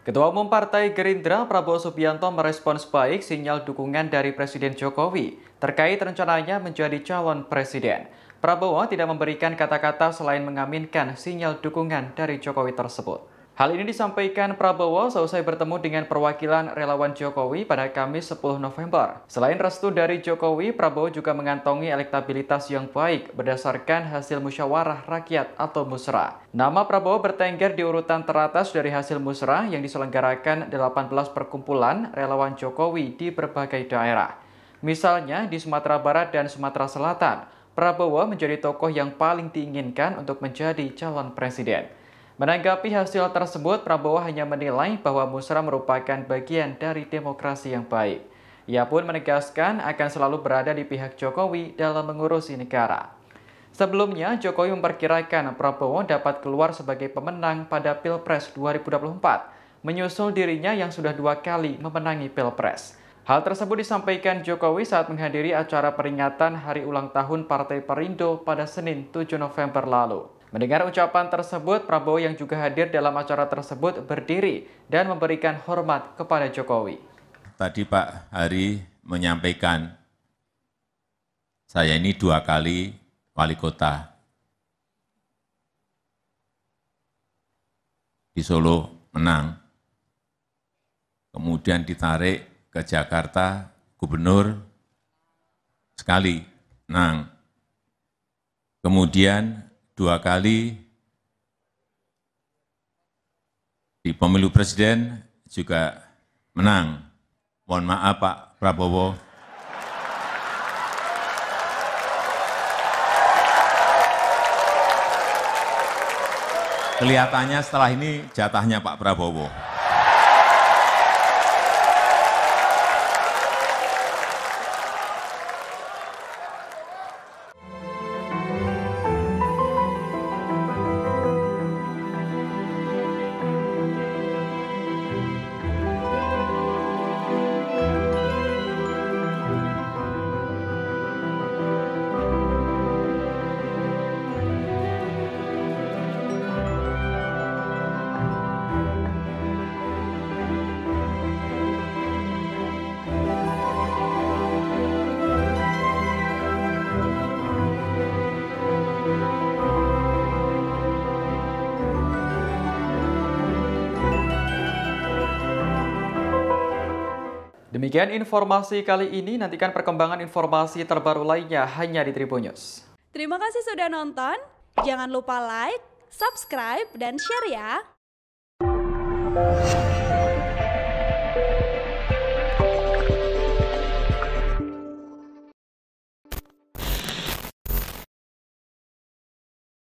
Ketua Umum Partai Gerindra Prabowo Subianto merespons baik sinyal dukungan dari Presiden Jokowi terkait rencananya menjadi calon presiden. Prabowo tidak memberikan kata-kata selain mengaminkan sinyal dukungan dari Jokowi tersebut. Hal ini disampaikan Prabowo seusai bertemu dengan perwakilan relawan Jokowi pada Kamis 10 November. Selain restu dari Jokowi, Prabowo juga mengantongi elektabilitas yang baik berdasarkan hasil musyawarah rakyat atau musra. Nama Prabowo bertengger di urutan teratas dari hasil musra yang diselenggarakan 18 perkumpulan relawan Jokowi di berbagai daerah. Misalnya di Sumatera Barat dan Sumatera Selatan, Prabowo menjadi tokoh yang paling diinginkan untuk menjadi calon presiden. Menanggapi hasil tersebut, Prabowo hanya menilai bahwa musra merupakan bagian dari demokrasi yang baik. Ia pun menegaskan akan selalu berada di pihak Jokowi dalam mengurusi negara. Sebelumnya, Jokowi memperkirakan Prabowo dapat keluar sebagai pemenang pada Pilpres 2024, menyusul dirinya yang sudah 2 kali memenangi Pilpres. Hal tersebut disampaikan Jokowi saat menghadiri acara peringatan Hari Ulang Tahun Partai Perindo pada Senin 7 November lalu. Mendengar ucapan tersebut, Prabowo yang juga hadir dalam acara tersebut berdiri dan memberikan hormat kepada Jokowi. Tadi Pak Hari menyampaikan, saya ini 2 kali wali kota di Solo menang, kemudian ditarik ke Jakarta, gubernur sekali menang, kemudian 2 kali di pemilu presiden juga menang. Mohon maaf Pak Prabowo. Kelihatannya setelah ini jatahnya Pak Prabowo. Demikian informasi kali ini, nantikan perkembangan informasi terbaru lainnya hanya di Tribun News. Terima kasih sudah nonton, jangan lupa like, subscribe, dan share ya!